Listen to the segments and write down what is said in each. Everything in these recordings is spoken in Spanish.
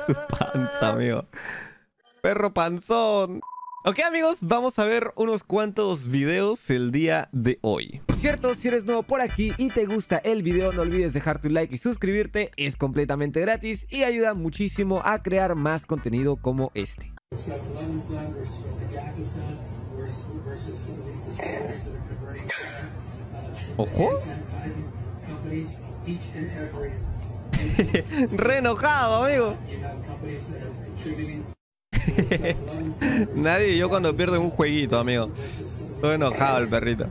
Su panza, amigo. Perro panzón. Ok, amigos, vamos a ver unos cuantos videos el día de hoy. Por cierto, si eres nuevo por aquí y te gusta el video, no olvides dejar tu like y suscribirte. Es completamente gratis y ayuda muchísimo a crear más contenido como este. ¡Ojo! Re enojado, amigo. Nadie y yo cuando pierdo un jueguito, amigo. Estoy enojado el perrito.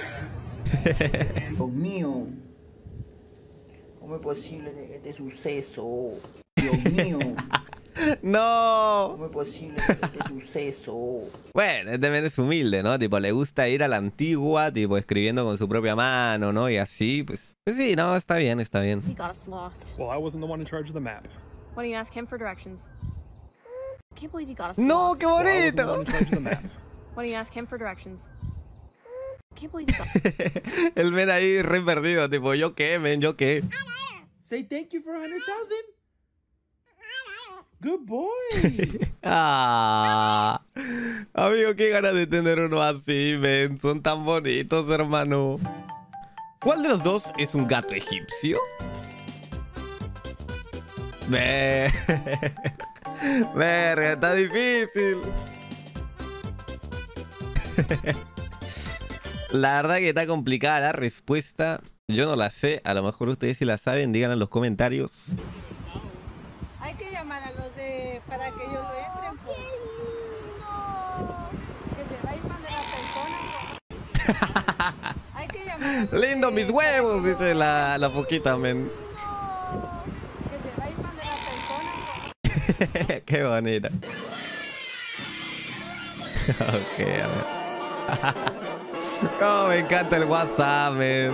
Dios mío, ¿cómo es posible este suceso? Dios mío, No. ¿cómo es posible este suceso? Bueno, este men es humilde, ¿no? Tipo, le gusta ir a la antigua, tipo, escribiendo con su propia mano, ¿no? Y así, pues sí, no, está bien, está bien. He got us lost. Well, I wasn't the one in charge of the map. Why don't you ask him for directions? Can't believe he got us No, lost. qué Well, I wasn't the one bonito. in charge of the map. Why don't you ask him for directions? Can't believe he got El men ahí re perdido, tipo, ¿yo qué, men? ¿Yo qué? Say thank you for 100,000. Good boy. Ah, amigo, qué ganas de tener uno así, men. Son tan bonitos, hermano. ¿Cuál de los dos es un gato egipcio? Verga, está difícil. La verdad que está complicada la respuesta. Yo no la sé. A lo mejor ustedes sí la saben. Díganlo en los comentarios. Hay que llamar a los de para que ellos lo entren. Pues. Que se va a ir de la persona. Hay que llamar a los Lindo de- mis huevos, dice la foquita, men. Que se va a ir de la persona. Qué bonita. Ok, a ver. Oh, me encanta el WhatsApp, men.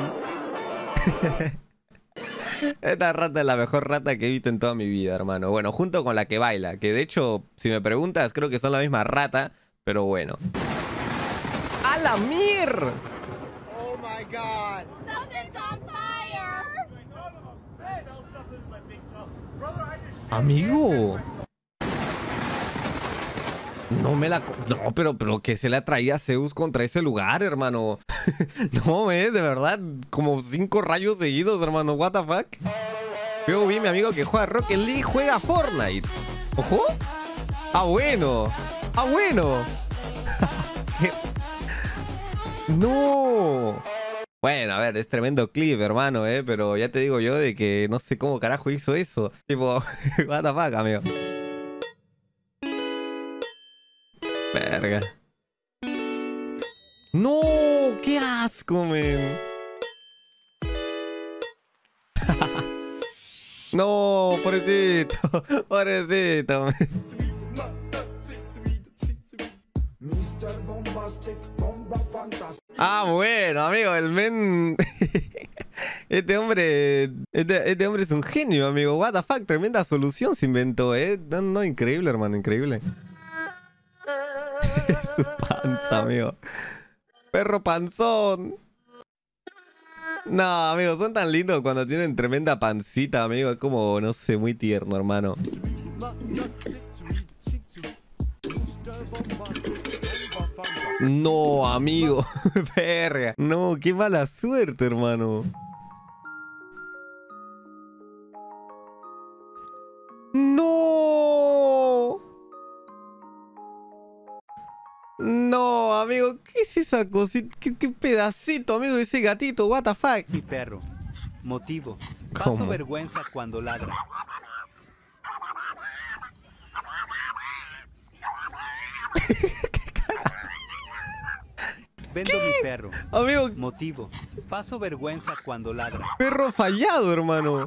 Esta rata es la mejor rata que he visto en toda mi vida, hermano. Bueno, junto con la que baila. Que de hecho, si me preguntas, creo que son la misma rata. Pero bueno. ¡A la mir! Oh my God. Amigo. No me la... No, pero que se la traía Zeus contra ese lugar, hermano. No, de verdad. Como 5 rayos seguidos, hermano. What the fuck. Luego vi a mi amigo que juega Rocket League, juega Fortnite. ¿Ojo? Ah, bueno. Ah, bueno. No. Bueno, a ver, es tremendo clip, hermano, pero ya te digo yo de que no sé cómo carajo hizo eso. Tipo, what the fuck, amigo. Verga. No, qué asco, men. No, pobrecito. Pobrecito, men. Ah, bueno, amigo, el men. Este hombre es un genio, amigo. What the fuck, tremenda solución se inventó, No, increíble, hermano, increíble. Su panza, amigo. Perro panzón. No, amigo, son tan lindos cuando tienen tremenda pancita, amigo. Es como, no sé, muy tierno, hermano. No, amigo. Verga. No, qué mala suerte, hermano. No. No, amigo, ¿qué es esa cosita? ¿Qué pedacito, amigo, ese gatito? What the fuck. Mi perro. Motivo. ¿Cómo? Paso vergüenza cuando ladra. Vendo mi perro. Amigo, Motivo. Paso vergüenza cuando ladra. perro fallado, hermano.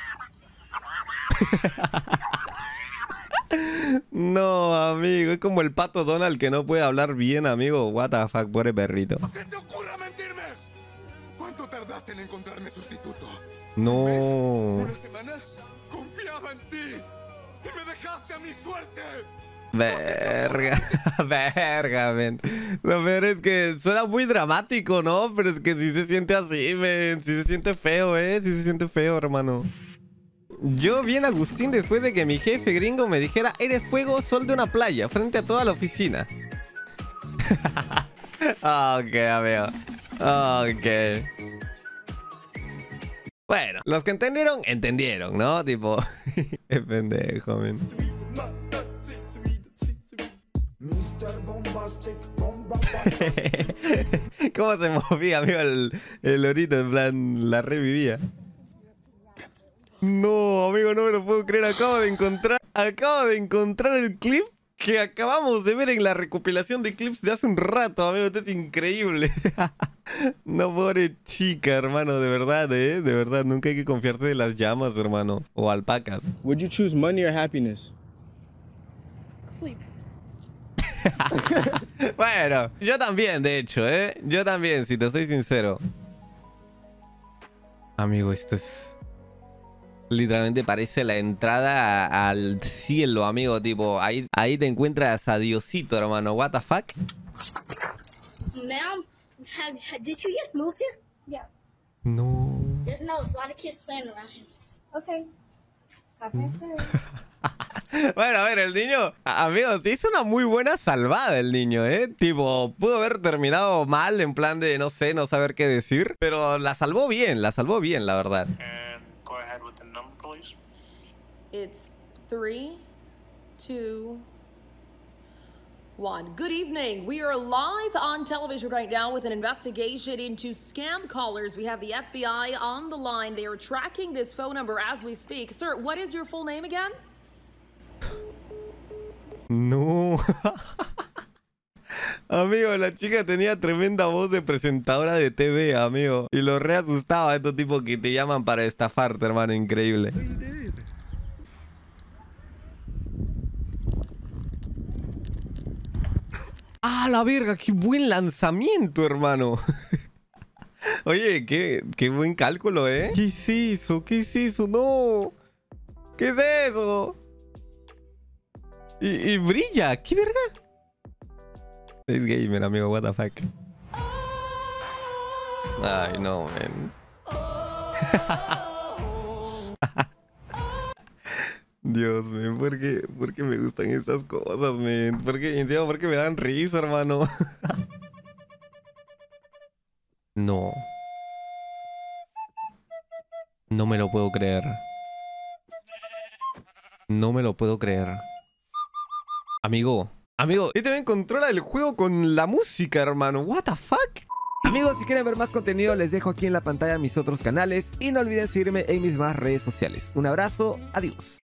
No, amigo, es como el pato Donald que no puede hablar bien, amigo. What the fuck, pobre perrito. ¡Se te ocurra mentirme! ¿Cuánto tardaste en encontrarme sustituto? No. ¿Una semana? Confiaba en ti y me dejaste a mi suerte. Verga, verga, men. Lo peor es que suena muy dramático, ¿no? Pero es que sí se siente así, men. Sí se siente feo, sí se siente feo, hermano. Yo bien Agustín después de que mi jefe gringo me dijera, eres fuego, sol de una playa, frente a toda la oficina. Ok, amigo. Ok. Bueno, los que entendieron, entendieron, ¿no? Tipo, es pendejo, men. ¿Cómo se movía, amigo, el lorito? En plan, la revivía. No, amigo, no me lo puedo creer. Acabo de encontrar el clip que acabamos de ver en la recopilación de clips de hace un rato, amigo. Esto es increíble. No, pobre chica, hermano. De verdad, De verdad, nunca hay que confiarse de las llamas, hermano. O alpacas. Would you choose money or happiness? Sleep. Bueno, yo también, de hecho, Yo también, si te soy sincero. Amigo, esto es... Literalmente parece la entrada al cielo, amigo. Tipo, ahí te encuentras a Diosito, hermano. What the fuck? Ma'am, did you just move here? Yeah. No. There's a lot of kids playing around here. Okay. Have a nice day. Bueno, a ver, el niño... Amigos, hizo una muy buena salvada el niño, Tipo, pudo haber terminado mal en plan de, no sé, no saber qué decir. Pero la salvó bien, la verdad. Go ahead with the number, please. It's 3, 2, 1. Good evening. We are live on television right now with an investigation into scam callers. We have the FBI on the line. They are tracking this phone number as we speak. Sir, what is your full name again? No. Amigo, la chica tenía tremenda voz de presentadora de TV, amigo. Y lo re asustaba a estos tipos que te llaman para estafarte, hermano. Increíble. ¡Ah, la verga! ¡Qué buen lanzamiento, hermano! Oye, qué buen cálculo, ¿eh? ¿Qué es eso? ¿Qué es eso? ¡No! ¿Qué es eso? Y brilla. ¿Qué verga? Es gamer, amigo, what the fuck. Ay, no, man. Dios, man, ¿por qué me gustan esas cosas, man? ¿Por qué me dan risa, hermano? No. No me lo puedo creer. No me lo puedo creer. Amigo, este también controla el juego con la música, hermano. What the fuck? Amigos, si quieren ver más contenido, les dejo aquí en la pantalla mis otros canales. Y no olviden seguirme en mis más redes sociales. Un abrazo, adiós.